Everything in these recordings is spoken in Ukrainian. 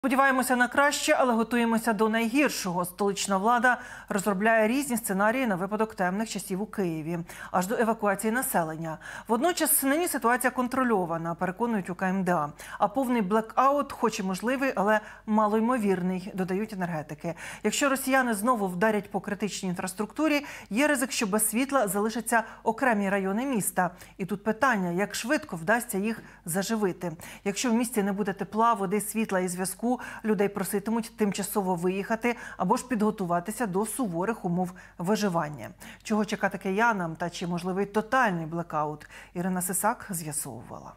Сподіваємося на краще, але готуємося до найгіршого. Столична влада розробляє різні сценарії на випадок темних часів у Києві, аж до евакуації населення. Водночас нині ситуація контрольована, переконують у КМДА. А повний блекаут хоч і можливий, але малоймовірний, додають енергетики. Якщо росіяни знову вдарять по критичній інфраструктурі, є ризик, що без світла залишаться окремі райони міста. І тут питання, як швидко вдасться їх заживити. Якщо в місті не буде тепла, води, світла і зв'язку, людей проситимуть тимчасово виїхати або ж підготуватися до суворих умов виживання. Чого чекати киянам та чи можливий тотальний блекаут, Ірина Сисак з'ясовувала.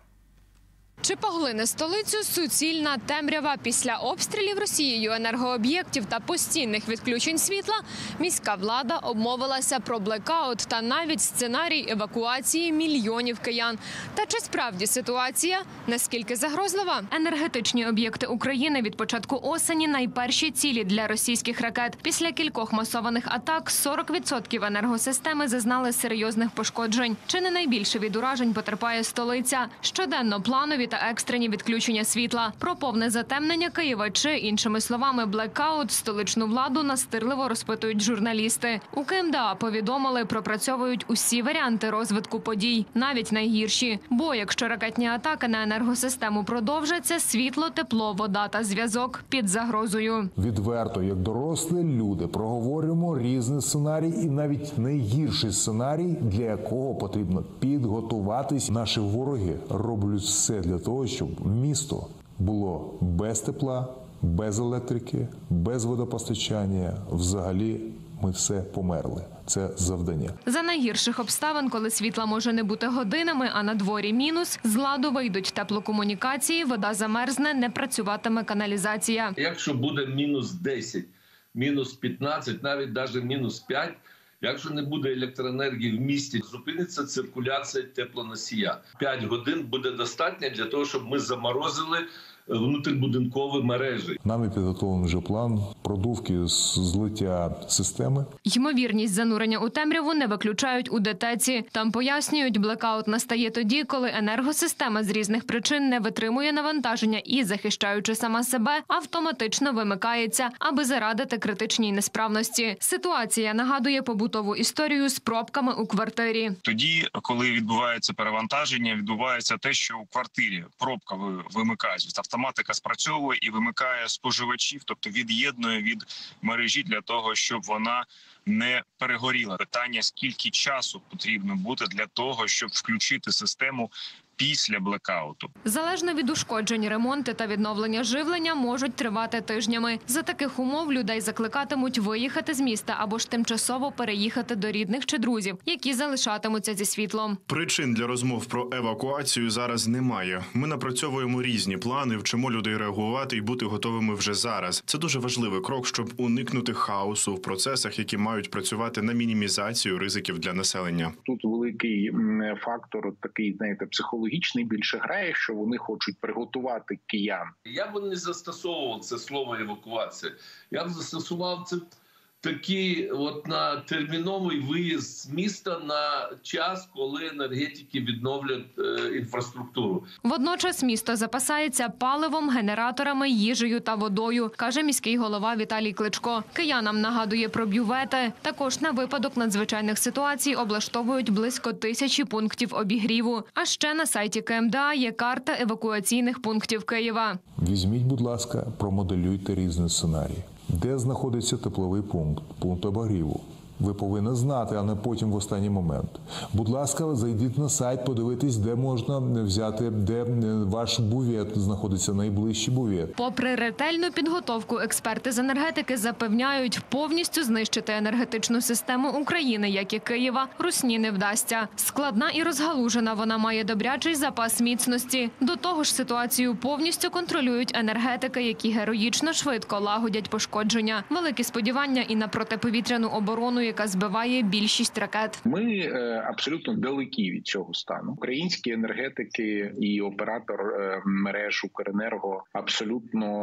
Чи поглине столицю суцільна темрява після обстрілів Росією енергооб'єктів та постійних відключень світла? Міська влада обмовилася про блекаут та навіть сценарій евакуації мільйонів киян. Та чи справді ситуація наскільки загрозлива? Енергетичні об'єкти України від початку осені – найперші цілі для російських ракет. Після кількох масованих атак 40% енергосистеми зазнали серйозних пошкоджень. Чи не найбільше від уражень потерпає столиця? Щоденно планові та екстрені відключення світла. Про повне затемнення Києва чи, іншими словами, блекаут столичну владу настирливо розпитують журналісти. У КМДА повідомили, пропрацьовують усі варіанти розвитку подій, навіть найгірші. Бо якщо ракетні атаки на енергосистему продовжаться, світло, тепло, вода та зв'язок під загрозою. Відверто, як дорослі люди, проговорюємо різні сценарії і навіть найгірший сценарій, для якого потрібно підготуватись. Наші вороги роблять все для того, щоб місто було без тепла, без електрики, без водопостачання. Взагалі ми все померли. Це завдання. За найгірших обставин, коли світла може не бути годинами, а на дворі мінус, з ладу вийдуть теплокомунікації, вода замерзне, не працюватиме каналізація. Якщо буде мінус 10, мінус 15, навіть мінус 5, якщо не буде електроенергії в місті, зупиниться циркуляція теплоносія. 5 годин буде достатньо для того, щоб ми заморозили внутрібудинкові мережі. Нами підготовлений вже план продувки злиття системи. Ймовірність занурення у темряву не виключають у ДТЕЦі. Там пояснюють, блекаут настає тоді, коли енергосистема з різних причин не витримує навантаження і, захищаючи сама себе, автоматично вимикається, аби зарадити критичній несправності. Ситуація нагадує побутову історію з пробками у квартирі. Тоді, коли відбувається перевантаження, відбувається те, що у квартирі пробка вимикається. Автоматика спрацьовує і вимикає споживачів, тобто від'єднує від мережі для того, щоб вона не перегоріла. Питання, скільки часу потрібно бути для того, щоб включити систему після блекауту. Залежно від ушкоджень, ремонти та відновлення живлення можуть тривати тижнями. За таких умов людей закликатимуть виїхати з міста або ж тимчасово переїхати до рідних чи друзів, які залишатимуться зі світлом. Причин для розмов про евакуацію зараз немає. Ми напрацьовуємо різні плани, вчимо людей реагувати і бути готовими вже зараз. Це дуже важливий крок, щоб уникнути хаосу в процесах, які мають працювати на мінімізацію ризиків для населення. Тут великий фактор, такий, знаєте, психологічний більше грає, що вони хочуть приготувати киян. Я б не застосовував це слово евакуація. Я б застосував це такий на терміновий виїзд з міста на час, коли енергетики відновлять інфраструктуру. Водночас місто запасається паливом, генераторами, їжею та водою, каже міський голова Віталій Кличко. Киянам нагадує про бювети. Також на випадок надзвичайних ситуацій облаштовують близько 1000 пунктів обігріву. А ще на сайті КМДА є карта евакуаційних пунктів Києва. Візьміть, будь ласка, промоделюйте різні сценарії. Де знаходиться тепловий пункт обігріву? Ви повинні знати, а не потім в останній момент. Будь ласка, зайдіть на сайт, подивитись, де можна взяти, де ваш бувет знаходиться, найближчий бувет. Попри ретельну підготовку, експерти з енергетики запевняють, повністю знищити енергетичну систему України, як і Києва, русні не вдасться. Складна і розгалужена, вона має добрячий запас міцності. До того ж, ситуацію повністю контролюють енергетики, які героїчно швидко лагодять пошкодження. Великі сподівання і на протиповітряну оборону, яка збиває більшість ракет. Ми абсолютно далекі від цього стану. Українські енергетики і оператор мереж Укренерго абсолютно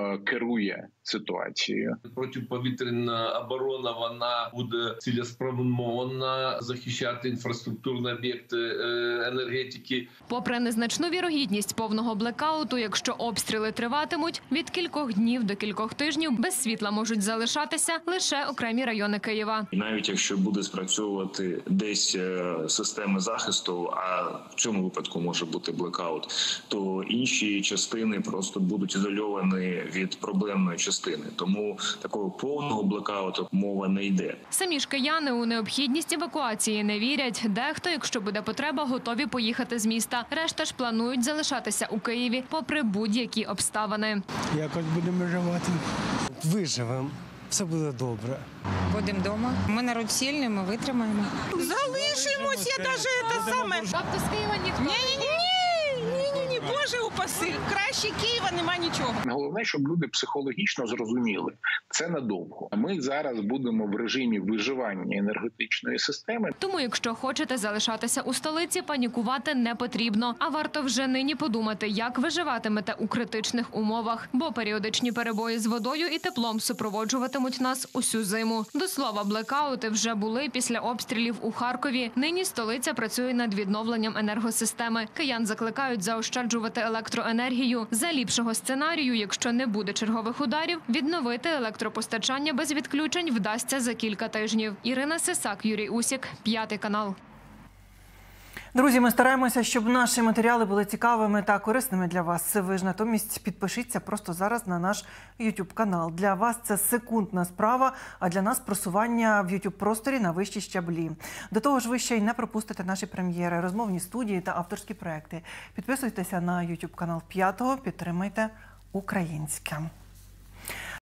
керує ситуацією. Протиповітряна оборона, вона буде цілеспрямована захищати інфраструктурні об'єкти енергетики. Попри незначну вірогідність повного блекауту, якщо обстріли триватимуть, від кількох днів до кількох тижнів без світла можуть залишатися лише окремі райони Києва. Навіть якщо буде спрацьовувати десь системи захисту, а в цьому випадку може бути блекаут, то інші частини просто будуть ізольовані від проблемної частини. Тому такого повного блекауту мова не йде. Самі ж кияни у необхідність евакуації не вірять. Дехто, якщо буде потреба, готові поїхати з міста. Решта ж планують залишатися у Києві, попри будь-які обставини. Якось будемо виживати. Виживемо. Все буде добре. Будемо вдома. Ми народ сильний, ми витримаємо. Залишимось, я навіть те саме. Тобто з Києва ніхто? Ні, Боже упаси. Краще Києва нема нічого. Головне, щоб люди психологічно зрозуміли, це надовго. Ми зараз будемо в режимі виживання енергетичної системи. Тому, якщо хочете залишатися у столиці, панікувати не потрібно. А варто вже нині подумати, як виживатимете у критичних умовах. Бо періодичні перебої з водою і теплом супроводжуватимуть нас усю зиму. До слова, блекаути вже були після обстрілів у Харкові. Нині столиця працює над відновленням енергосистеми. Киян закликають заощаджувати електроенергію. За ліпшого сценарію, якщо не буде чергових ударів, відновити електропостачання без відключень вдасться за кілька тижнів. Ірина Сисак, Юрій Усік, 5 канал. Друзі, ми стараємося, щоб наші матеріали були цікавими та корисними для вас. Ви ж натомість підпишіться просто зараз на наш YouTube-канал. Для вас це секундна справа, а для нас просування в YouTube-просторі на вищі щаблі. До того ж, ви ще й не пропустите наші прем'єри, розмовні студії та авторські проекти. Підписуйтеся на YouTube-канал 5-го, підтримайте українське.